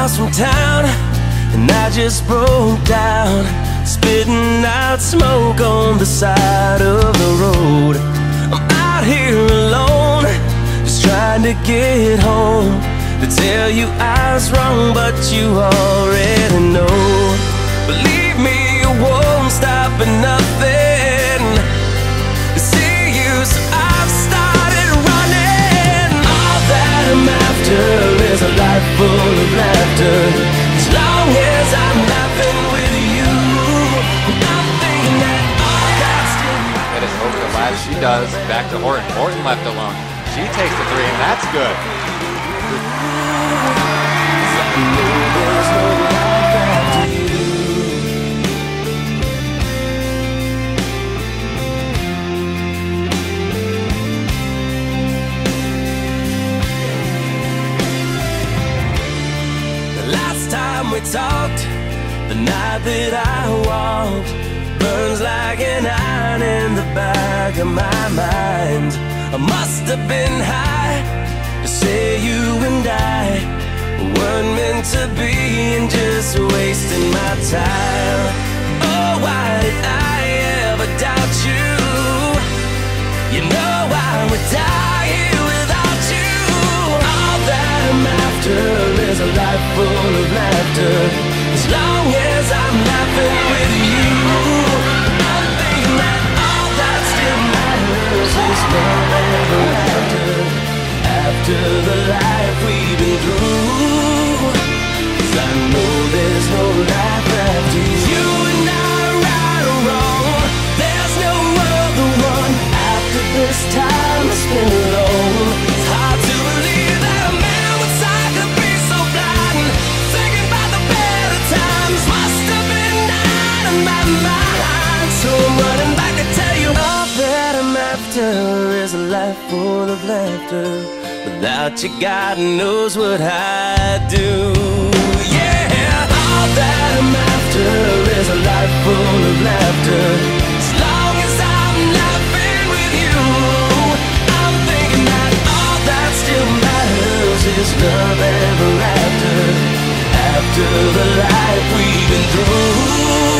miles from town, and I just broke down, spitting out smoke on the side of the road. I'm out here alone, just trying to get home, to tell you I was wrong, but you already know. Believe me, you won't stop at nothing to see you, so I've started running. All that I'm after is a life full of laughter, as long as I'm laughing with you. I'm thinking that all that's still That is over the latch. She does. Back to Horton. Horton left alone. She takes the three, and that's good. there's no life after you. The last time we talked, the night that I walked, burns like an iron in the back of my mind. I must have been high to say you and I weren't meant to be, and just wasting my time. Oh, why did I ever doubt you? You know I would die here without you. All that I'm after is a life full of laughter, as long as I'm laughing with you. I'm thinking that all that still matters is love ever after the life we've been through. 'Cause I know there's no life after you. And I, right or wrong, there's no other one after this time I spent alone. It's hard to believe that a man with sight could be so blind, thinking about the better times. Must have been out of my mind, so I'm running back to tell you all that I'm after is a life full of laughter. Without you, God knows what I'd do. Yeah, all that I'm after is a life full of laughter, as long as I'm laughing with you. I'm thinking that all that still matters is love ever after the life we've been through.